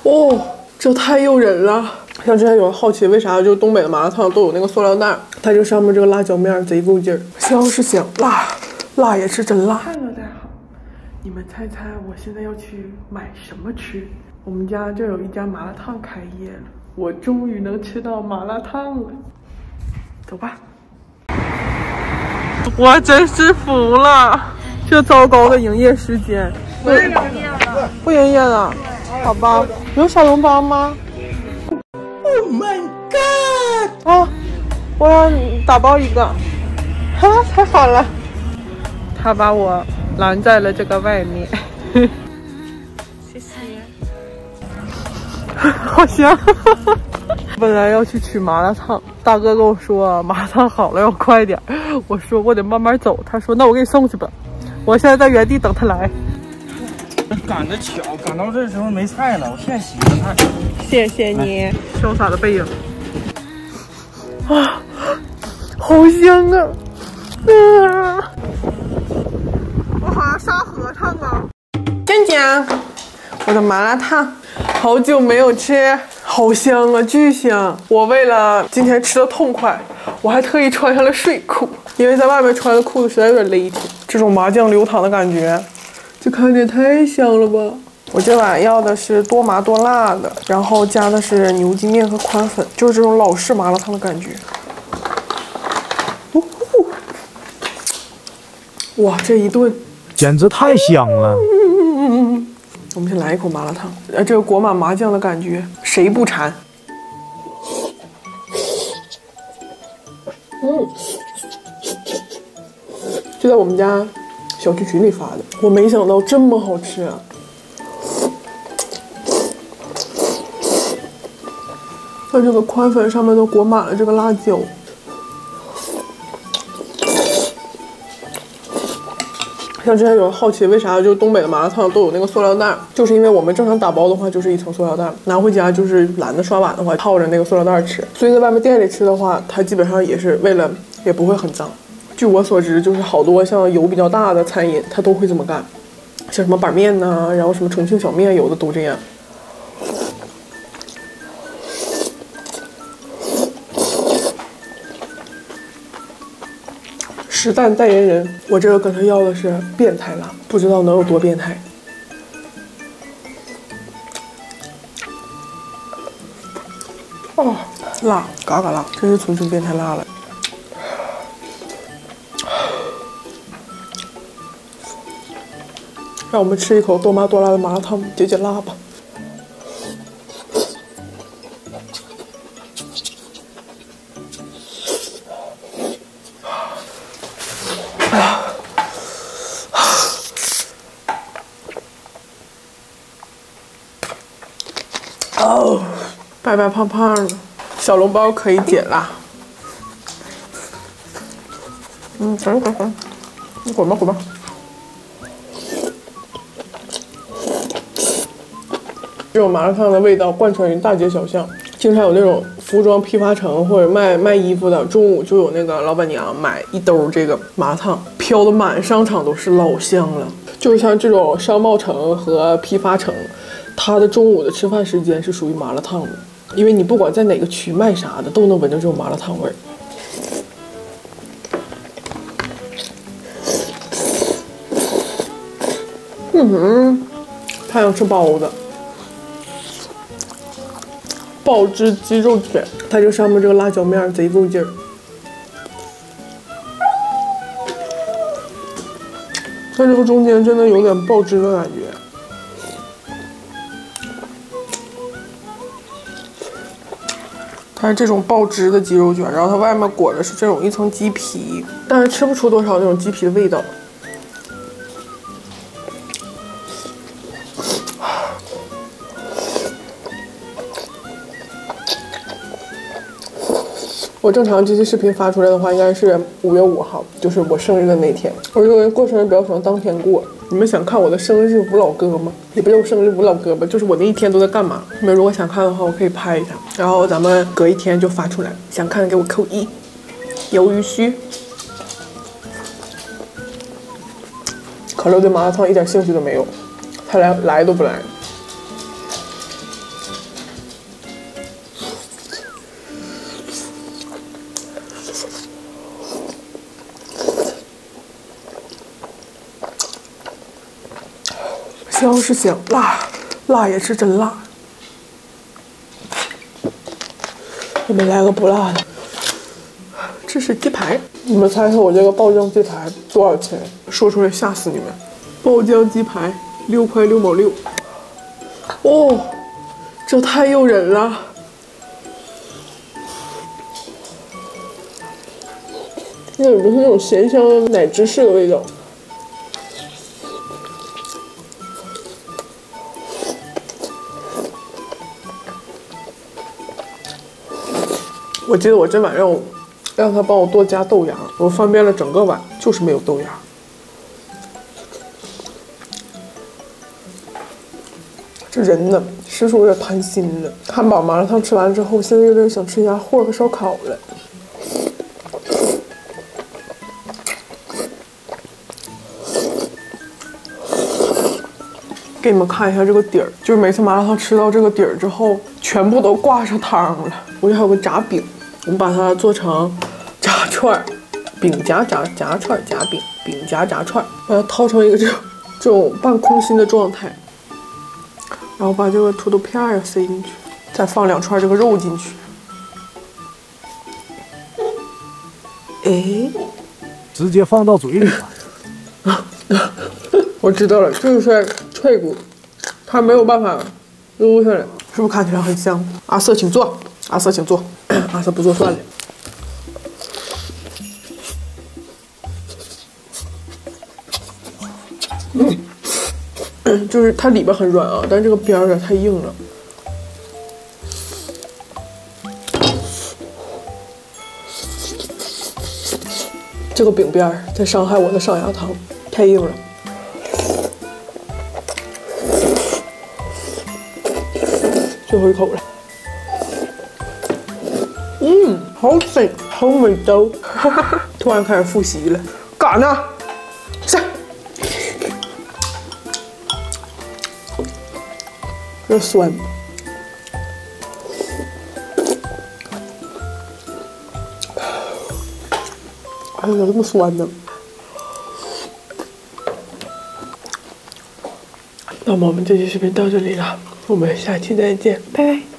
哦，这太诱人了。像之前有人好奇为啥就东北的麻辣烫都有那个塑料袋，它这上面这个辣椒面贼够劲儿，香是香，辣也是真辣。Hello， 大家好，你们猜猜我现在要去买什么吃？我们家这有一家麻辣烫开业了，我终于能吃到麻辣烫了。走吧。我真是服了，这糟糕的营业时间。 不营业了， 不营业了，好吧？有小笼包吗 ？Oh my god！ 啊，我要打包一个。哈，太好了！他把我拦在了这个外面。谢谢。好香！本来要去取麻辣烫，大哥跟我说麻辣烫好了要快点，我说我得慢慢走，他说那我给你送去吧。我现在在原地等他来。 赶得巧，赶到这时候没菜了，我现在洗了菜。 谢谢你，潇洒的背影。啊，好香啊！我好像杀和尚啊！健健，我的麻辣烫，好久没有吃，好香啊，巨香！我为了今天吃的痛快，我还特意穿上了睡裤，因为在外面穿的裤子实在有点勒挺。这种麻酱流淌的感觉，这看着也太香了吧！我这碗要的是多麻多辣的，然后加的是牛筋面和宽粉，就是这种老式麻辣烫的感觉。哇，这一顿简直太香了！ 我们先来一口麻辣烫，这个裹满麻酱的感觉，谁不馋？就在我们家小区群里发的，我没想到这么好吃啊！它这个宽粉上面都裹满了这个辣椒。像之前有人好奇为啥就东北的麻辣烫都有那个塑料袋，就是因为我们正常打包的话就是一层塑料袋，拿回家就是懒得刷碗的话套着那个塑料袋吃，所以在外面店里吃的话，它基本上也是为了也不会很脏。据我所知，就是好多像油比较大的餐饮，它都会这么干，像什么板面呐，然后什么重庆小面，有的都这样。实弹代言人，我这个跟他要的是变态辣，不知道能有多变态。哦，辣，嘎嘎辣，真是纯纯变态辣了。让我们吃一口多麻多辣的麻辣烫，解解辣吧。哦，白白胖胖的，小笼包可以解辣。等，你滚吧滚吧。这种麻辣烫的味道贯穿于大街小巷，经常有那种服装批发城或者卖衣服的，中午就有那个老板娘买一兜这个麻辣烫，飘的满商场都是，老香了。就是像这种商贸城和批发城，它的中午的吃饭时间是属于麻辣烫的，因为你不管在哪个区卖啥的，都能闻着这种麻辣烫味儿。太想吃包子。爆汁鸡肉卷，它这上面这个辣椒面贼够劲儿。它这个中间真的有点爆汁的感觉。它是这种爆汁的鸡肉卷，然后它外面裹的是这种一层鸡皮，但是吃不出多少那种鸡皮的味道。我正常这期视频发出来的话，应该是5月5号，就是我生日的那天。我认为过生日比较喜欢当天过。你们想看我的生日吴老哥吗？也不是我生日吴老哥吧，就是我那一天都在干嘛。你们如果想看的话，我可以拍一下，然后咱们隔一天就发出来。想看给我扣1。鱿鱼须。可乐对麻辣烫一点兴趣都没有，他来都不来。 香是香，辣也是真辣。我们来个不辣的。这是鸡排，你们猜猜我这个爆酱鸡排多少钱？说出来吓死你们！爆酱鸡排6块6毛6。哦，这太诱人了。那里面是那种咸香的奶芝士的味道。我记得我今晚让他帮我多加豆芽，我翻遍了整个碗，就是没有豆芽。这人呢，是不是有点贪心了？汉堡麻辣烫吃完之后，现在有点想吃一下货和烧烤了。给你们看一下这个底儿，就是每次麻辣烫吃到这个底儿之后，全部都挂上汤了。我这还有个炸饼，我们把它做成炸串，饼夹串夹饼，饼夹串，把它套成一个这种半空心的状态，然后把这个土豆片儿塞进去，再放2串这个肉进去。哎， 直接放到嘴里了。 我知道了，就是在脆骨，它没有办法撸下来，是不是看起来很香？阿瑟，请坐。阿瑟，请坐。阿瑟不坐算了。就是它里边很软啊，但是这个边儿有点太硬了。这个饼边儿在伤害我的上牙膛，太硬了。最后一口了，好吃，好味道。突然开始复习了，干啥呢？下，有点酸。哎呀，怎么这么酸呢？那么我们这期视频到这里了，我们下期再见，拜拜。